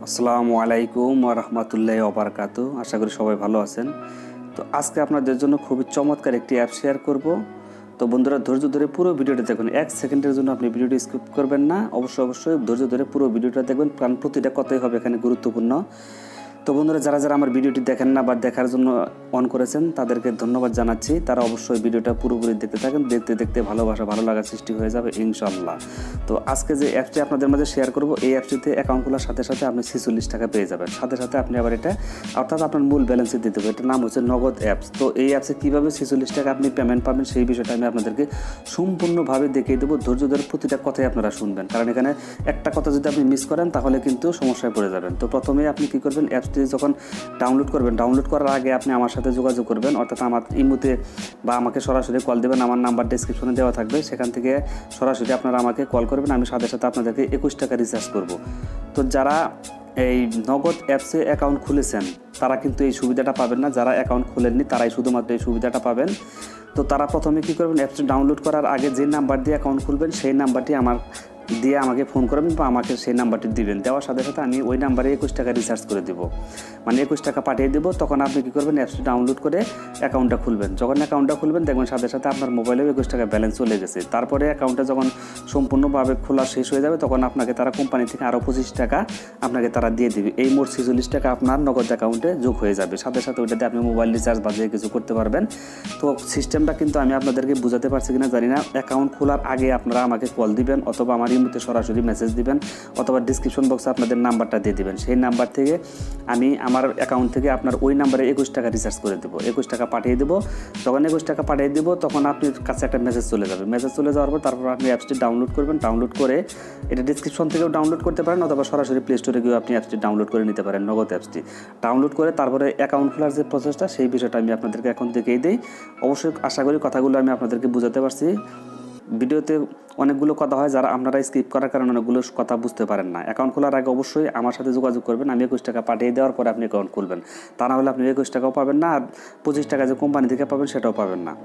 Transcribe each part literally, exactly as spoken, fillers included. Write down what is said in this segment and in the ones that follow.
আসসালামু আলাইকুম ওয়া রাহমাতুল্লাহি ওয়া বারাকাতুহু। আশা করি সবাই ভালো আছেন। তো আজকে আপনাদের জন্য খুবই চমৎকার একটি অ্যাপ শেয়ার করব। তো বন্ধুরা ধৈর্য ধরে পুরো ভিডিওটা দেখুন, এক সেকেন্ডের জন্য আপনি ভিডিওটি স্কিপ করবেন না। অবশ্যই অবশ্যই ধৈর্য ধরে পুরো ভিডিওটা দেখবেন, কারণ প্রতিটা কথাই হবে এখানে গুরুত্বপূর্ণ। তো বন্ধুরা যারা যারা আমার ভিডিওটি দেখেন না বা দেখার জন্য অন করেছেন তাদেরকে ধন্যবাদ জানাচ্ছি। তারা অবশ্যই ভিডিওটা পুরোপুরি দেখতে থাকেন, দেখতে দেখতে ভালোবাসা ভালো লাগার সৃষ্টি হয়ে যাবে ইনশাআল্লাহ। তো আজকে যে অ্যাপটি আপনাদের মাঝে শেয়ার করব, এই অ্যাপটিতে অ্যাকাউন্ট খোলার সাথে সাথে আপনি ছেচল্লিশ টাকা পেয়ে যাবেন। সাথে সাথে আপনি আবার এটা অর্থাৎ আপনার মূল ব্যালেন্সে দিতে হবে। এটার নাম হচ্ছে নগদ অ্যাপস। তো এই অ্যাপসে কীভাবে ছেচল্লিশ টাকা আপনি পেমেন্ট পাবেন সেই বিষয়টা আমি আপনাদেরকে সম্পূর্ণভাবে দেখিয়ে দেবো। ধৈর্য ধরে প্রতিটা কথাই আপনারা শুনবেন, কারণ এখানে একটা কথা যদি আপনি মিস করেন তাহলে কিন্তু সমস্যায় পড়ে যাবেন। তো প্রথমে আপনি কী করবেন, অ্যাপসটি যখন ডাউনলোড করবেন, ডাউনলোড করার আগে আপনি আমার সাথে যোগাযোগ করবেন, অর্থাৎ আমার ইমোতে বা আমাকে সরাসরি কল দেবেন। আমার নাম্বার ডেসক্রিপশনে দেওয়া থাকবে, সেখান থেকে সরাসরি আপনারা আমাকে কল করবেন। আমি সাথে সাথে আপনাদেরকে একুশ টাকা রিচার্জ করব। তো যারা এই নগদ অ্যাপসে অ্যাকাউন্ট খুলেছেন তারা কিন্তু এই সুবিধাটা পাবেন না। যারা অ্যাকাউন্ট খুলেননি তারাই শুধুমাত্র এই সুবিধাটা পাবেন। তো তারা প্রথমে কী করবেন, অ্যাপসটি ডাউনলোড করার আগে যে নাম্বার দিয়ে অ্যাকাউন্ট খুলবেন সেই নাম্বারটি আমার দিয়ে আমাকে ফোন করবেন বা আমাকে সেই নাম্বারটি দিবেন। দেওয়ার সাথে সাথে আমি ওই নাম্বারে একুশ টাকা রিচার্জ করে দেবো, মানে একুশ টাকা পাঠিয়ে দেবো। তখন আপনি কী করবেন, অ্যাপসটি ডাউনলোড করে অ্যাকাউন্টটা খুলবেন। যখন অ্যাকাউন্টটা খুলবেন দেখবেন সাথে সাথে আপনার মোবাইলেও একুশ টাকা ব্যালেন্স চলে গেছে। তারপরে অ্যাকাউন্টটা যখন সম্পূর্ণভাবে খোলা শেষ হয়ে যাবে তখন আপনাকে তারা কোম্পানি থেকে আরও পঁচিশ টাকা আপনাকে তারা দিয়ে দেবে। এই মোট ছেচল্লিশ টাকা আপনার নগদ অ্যাকাউন্টে যোগ হয়ে যাবে। সাথে সাথে ওইটাতে আপনি মোবাইল রিচার্জ বা যে কিছু করতে পারবেন। তো সিস্টেমটা কিন্তু আমি আপনাদেরকে বুঝাতে পারছি কিনা জানি না। অ্যাকাউন্ট খোলার আগে আপনারা আমাকে কল দিবেন অথবা আমার ইমোতে সরাসরি মেসেজ দিবেন অথবা ডিসক্রিপশন বক্সে আপনাদের নাম্বারটা দিয়ে দিবেন। সেই নাম্বার থেকে আমি আমার অ্যাকাউন্ট থেকে আপনার ওই নাম্বারে একুশ টাকা রিচার্জ করে দেবো, একুশ টাকা পাঠিয়ে দেবো। যখন একুশ টাকা পাঠিয়ে দেবো তখন আপনার কাছে একটা মেসেজ চলে যাবে। মেসেজ চলে যাওয়ার পর তারপর আপনি অ্যাপসটি ডাউনলোড করবেন। ডাউনলোড করে এটা ডিসক্রিপশন থেকেও ডাউনলোড করতে পারেন অথবা সরাসরি প্লে স্টোরে গিয়েও আপনি অ্যাপসটি ডাউনলোড করে নিতে পারেন। নগদ অ্যাপসটি ডাউনলোড করে তারপরে অ্যাকাউন্ট খোলার যে প্রসেসটা সেই বিষয়টা আমি আপনাদেরকে এখন দেখেই দিই। অবশ্যই আশা করি কথাগুলো আমি আপনাদেরকে বোঝাতে পারছি। ভিডিওতে অনেকগুলো কথা হয় যারা আপনারা স্কিপ করার কারণে অনেকগুলো কথা বুঝতে পারেন না। অ্যাকাউন্ট খোলার আগে অবশ্যই আমার সাথে যোগাযোগ করবেন। আমি একুশ টাকা পাঠিয়ে দেওয়ার পরে আপনি অ্যাকাউন্ট খুলবেন। তা না হলে আপনি একুশ টাকাও পাবেন না, আর পঁচিশ টাকা যে কোম্পানি থেকে পাবেন সেটাও পাবেন না।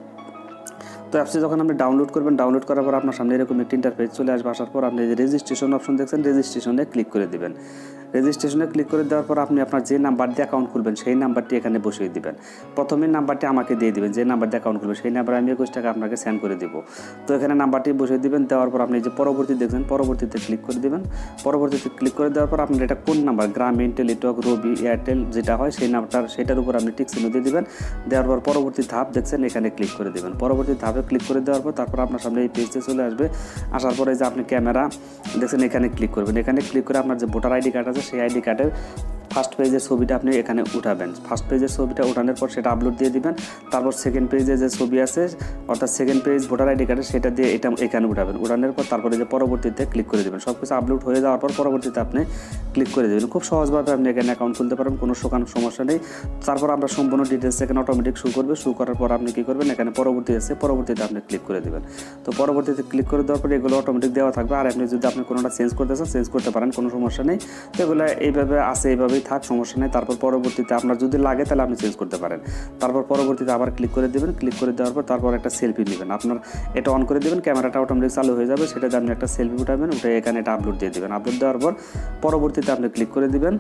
তো অ্যাপসটি যখন আপনি ডাউনলোড করবেন, ডাউনলোড করার পর আপনার সামনে এরকম একটি ইন্টারফেস চলে আসবে। আসার পর আপনি যে রেজিস্ট্রেশন অপশন দেখছেন, রেজিস্ট্রেশনে ক্লিক করে দেবেন। রেজিস্ট্রেশনে ক্লিক করে দেওয়ার পর আপনি আপনার যে নাম্বার দিয়ে অ্যাকাউন্ট খুলবেন সেই নাম্বারটি এখানে বসিয়ে দিবেন। প্রথমে নাম্বারটি আমাকে দিয়ে দিবেন, যে নাম্বার দিয়ে অ্যাকাউন্ট খুলবেন সেই নাম্বারে আমি একুশ টাকা আপনাকে সেন্ড করে দেবো। তো এখানে নাম্বারটি বসিয়ে দিবেন। দেওয়ার পর আপনি যে পরবর্তী দেখছেন পরবর্তীতে ক্লিক করে দেবেন। পরবর্তীতে ক্লিক করে দেওয়ার পর আপনার এটা কোন নাম্বার, গ্রামীণ, টেলিটক, রবি, এয়ারটেল যেটা হয় সেই নাম্বারটার সেটার উপর আপনি টিক চিহ্ন দিয়ে দেবেন। দেওয়ার পর পরবর্তী ধাপ দেখছেন এখানে ক্লিক করে দেবেন। পরবর্তী ধাপে ক্লিক করে দেওয়ার পর তারপর আপনার সামনে এই পেজে চলে আসবে। আসার পরে যে আপনি ক্যামেরা দেখছেন এখানে ক্লিক করবেন। এখানে ক্লিক করে আপনার যে ভোটার আইডি কার্ড আছে সেই আইডি কার্ডের ফার্স্ট পেজের ছবিটা আপনি এখানে উঠাবেন। ফার্স্ট পেজের ছবিটা উঠানোর পর সেটা আপলোড দিয়ে দিবেন। তারপর সেকেন্ড পেজে যে ছবি আছে অর্থাৎ সেকেন্ড পেজ ভোটার আইডি কার্ডের সেটা দিয়ে এটা এখানে উঠাবেন। উঠানোর পর তারপরে যে পরবর্তীতে ক্লিক করে দেবেন। সব কিছু আপলোড হয়ে যাওয়ার পর পরবর্তীতে আপনি ক্লিক করে দেবেন। খুব সহজভাবে আপনি এখানে অ্যাকাউন্ট খুলতে পারবেন, কোনো শোকানো সমস্যা নেই। তারপর আপনার সম্পূর্ণ ডিটেলস এখানে অটোমেটিক শো করবে। শো করার পর আপনি কী করবেন, এখানে পরবর্তী আছে পরবর্তীতে আপনি ক্লিক করে দেবেন। তো পরবর্তীতে ক্লিক করে দেওয়ার পরে এগুলো অটোমেটিক দেওয়া থাকবে। আর আপনি যদি আপনি কোনোটা চেঞ্জ করতে চান চেঞ্জ করতে পারেন, কোনো সমস্যা নেই। তো এগুলো এইভাবে আছে, এইভাবেই থাক, সমস্যা নেই। তারপর পরবর্তীতে আপনার যদি লাগে তাহলে আপনি চেঞ্জ করতে পারেন। তারপর পরবর্তীতে আবার ক্লিক করে দেবেন। ক্লিক করে দেওয়ার পর তারপর একটা সেলফি নেবেন। আপনার এটা অন করে দেবেন, ক্যামেরাটা অটোমেটিক চালু হয়ে যাবে। সেটাতে আপনি একটা সেলফি উঠাবেন, উঠে এখানে এটা আপলোড দিয়ে দেবেন। আপলোড দেওয়ার পর পরবর্তীতে আপনি ক্লিক করে দেবেন।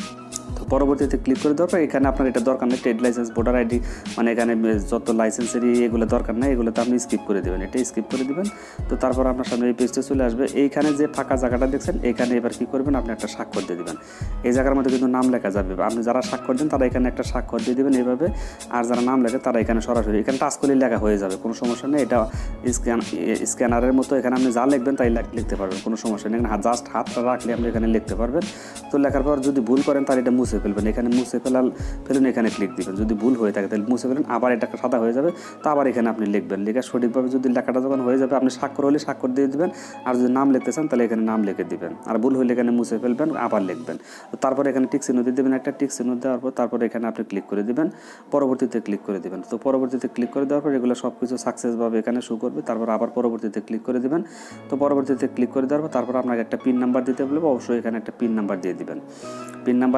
পরবর্তীতে ক্লিক করে দেওয়ার পর এখানে আপনার এটা দরকার নেই, ট্রেড লাইসেন্স, ভোটার আইডি, মানে এখানে যত লাইসেন্সেরই এগুলো দরকার নেই, এগুলোতে আপনি স্কিপ করে দেবেন। এটা স্কিপ করে দেবেন। তো তারপর আপনার সামনে এই পেজটা চলে আসবে। এইখানে যে ফাঁকা জায়গাটা দেখছেন এখানে এবার কী করবেন, আপনি একটা স্বাক্ষর দিয়ে দেবেন। এই জায়গার মধ্যে কিন্তু নাম লেখা যাবে। আপনি যারা স্বাক্ষর দেন তারা এখানে একটা স্বাক্ষর দিয়ে দেবেন এইভাবে। আর যারা নাম লেখে তারা এখানে সরাসরি এখানে টাচ করলে লেখা হয়ে যাবে, কোনো সমস্যা নেই। এটা স্ক্যান স্ক্যানারের মতো এখানে আপনি যা লিখবেন তাই লিখতে পারবেন, কোনো সমস্যা নেই। এখানে জাস্ট হাতটা রাখলে আপনি এখানে লিখতে পারবেন। তো লেখার পর যদি ভুল করেন তাহলে এটা মুছে ফেলবেন। এখানে মুছে ফেলাল ফেলুন এখানে ক্লিক দিবেন। যদি ভুল হয়ে থাকে তাহলে মুছে ফেলেন, আবার এটা সাদা হয়ে যাবে। তো আবার এখানে আপনি লিখবেন। লেখা সঠিকভাবে যদি লেখাটা যখন হয়ে যাবে আপনি স্বাক্ষর হলে স্বাক্ষর দিয়ে দেবেন। আর যদি নাম লিখতে চান তাহলে এখানে নাম লিখে দিবেন। আর ভুল হলে এখানে মুছে ফেলবেন, আবার লিখবেন। তো তারপরে এখানে টিক চিহ্ন দিয়ে দেবেন, একটা টিক চিহ্ন দেওয়ার পর তারপরে এখানে আপনি ক্লিক করে দেবেন। পরবর্তীতে ক্লিক করে দেবেন। তো পরবর্তীতে ক্লিক করে দেওয়ার পর এগুলো সব কিছু সাকসেসভাবে এখানে শো করবে। তারপর আবার পরবর্তীতে ক্লিক করে দেবেন। তো পরবর্তীতে ক্লিক করে দেওয়ার পর তারপর আপনাকে একটা পিন নাম্বার দিতে বলবে। অবশ্যই এখানে একটা পিন নাম্বার দিয়ে দিবেন। পিন নাম্বারটি চার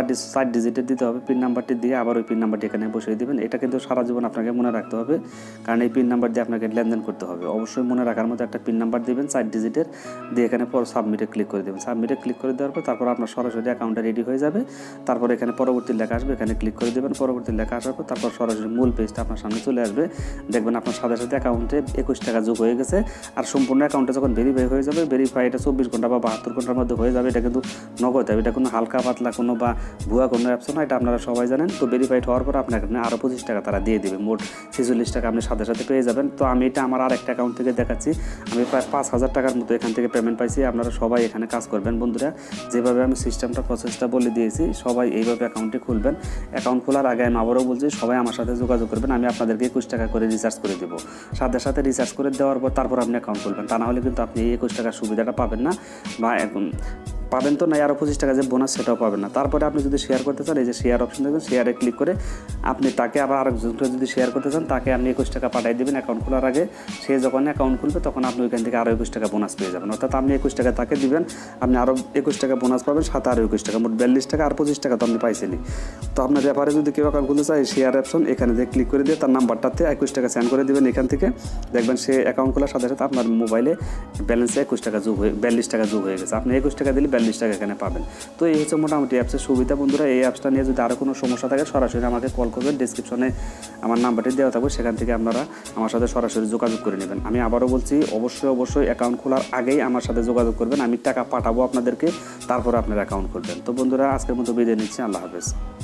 ডিজিটের দিতে হবে। পিন নাম্বারটি দিয়ে আবার ওই পিন নাম্বারটি এখানে বসিয়ে দেবেন। এটা কিন্তু সারা জীবন আপনাকে মনে রাখতে হবে, কারণ এই পিন নাম্বার দিয়ে আপনাকে লেনদেন করতে হবে। অবশ্যই মনে রাখার মতো একটা পিন নাম্বার দিবেন চার ডিজিটের, দিয়ে এখানে পর সাবমিটে ক্লিক করে দেবেন। সাবমিটে ক্লিক করে দেওয়ার পর তারপর আপনার সরাসরি অ্যাকাউন্টটা রেডি হয়ে যাবে। তারপর এখানে পরবর্তী লেখা আসবে, এখানে ক্লিক করে দেবেন। পরবর্তী লেখা আসার পর তারপর সরাসরি মূল পেজটা আপনার সামনে চলে আসবে। দেখবেন আপনার সাথে সাথে অ্যাকাউন্টে একুশ টাকা যোগ হয়ে গেছে। আর সম্পূর্ণ অ্যাকাউন্টে যখন ভেরিফাই হয়ে যাবে, ভেরিফাই এটা চব্বিশ ঘন্টা বা বাহাত্তর ঘন্টার মধ্যে হয়ে যাবে। এটা কিন্তু নগদ হবে, এটা কোনো হালকা পাতলা কোনো বা ভুয়া কোনো অ্যাপস না, এটা আপনারা সবাই জানেন। তো ভেরিফাইড হওয়ার পর আপনার এখানে আরও পঁচিশ টাকা তারা দিয়ে দেবে, মোট ছেচল্লিশ টাকা আপনি সাথে সাথে পেয়ে যাবেন। তো আমি এটা আমার আর একটা অ্যাকাউন্ট থেকে দেখাচ্ছি। আমি প্রায় পাঁচ হাজার টাকার মতো এখান থেকে পেমেন্ট পাইছি। আপনারা সবাই এখানে কাজ করবেন বন্ধুরা, যেভাবে আমি সিস্টেমটা প্রসেসটা বলে দিয়েছি সবাই এইভাবে অ্যাকাউন্টটি খুলবেন। অ্যাকাউন্ট খোলার আগে আমি আবারও বলছি সবাই আমার সাথে যোগাযোগ করবেন। আমি আপনাদেরকে একুশ টাকা করে রিচার্জ করে দেবো। সাথে সাথে রিচার্জ করে দেওয়ার পর তারপর আপনি অ্যাকাউন্ট খুলবেন, তা না হলে কিন্তু আপনি এই একুশ টাকার সুবিধাটা পাবেন না, বা পাবেন তো না, আরও পঁচিশ টাকা যে বোনাস সেটাও পাবেন না। তারপরে আপনি যদি শেয়ার করতে চান, এই যে শেয়ার অপশন দেখবেন, শেয়ারে ক্লিক করে আপনি তাকে আবার আরেকজনকে যদি শেয়ার করতে চান, তাকে আপনি একুশ টাকা পাঠিয়ে দেবেন অ্যাকাউন্ট খোলার আগে। সে যখন অ্যাকাউন্ট খুলবে তখন আপনি ওইখান থেকে আরও একুশ টাকা বোনাস পেয়ে যাবেন। অর্থাৎ আপনি একুশ টাকা তাকে দিবেন, আপনি আরও একুশ টাকা বোনাস পাবেন, সাথে আরও একুশ টাকা, মোট বিয়াল্লিশ টাকা আর পঁচিশ টাকা তো আপনি পাইছেনই। তো আপনার ব্যাপারে যদি কেউ অ্যাকাউন্ট খুলতে চায়, শেয়ার অপশন এখানে দিয়ে ক্লিক করে দিয়ে তার নাম্বারটাতে একুশ টাকা সেন্ড করে দেবেন। এখান থেকে দেখবেন সে অ্যাকাউন্ট খোলার সাথে সাথে আপনার মোবাইলে ব্যালেন্সে একুশ টাকা যোগ হয়ে বিয়াল্লিশ টাকা যোগ হয়ে গেছে। আপনি একুশ টাকা দিলে বিয়াল্লিশ টাকা এখানে পাবেন। তো এই হচ্ছে মোটামুটি অ্যাপসের সুবিধা বন্ধুরা। এই অ্যাপসটা নিয়ে যদি আরও কোনো সমস্যা থাকে সরাসরি আমাকে কল করবেন, ডিসক্রিপশনে আমার নাম্বারটি দেওয়া থাকবে, সেখান থেকে আপনারা আমার সাথে সরাসরি যোগাযোগ করে নেবেন। আমি আবারও বলছি অবশ্যই অবশ্যই অ্যাকাউন্ট খোলার আগেই আমার সাথে যোগাযোগ করবেন, আমি টাকা পাঠাবো আপনাদেরকে, তারপর আপনার অ্যাকাউন্ট খুলবেন। তো বন্ধুরা আজকের মতো বিদায় নিচ্ছি, আল্লাহ হাফেজ।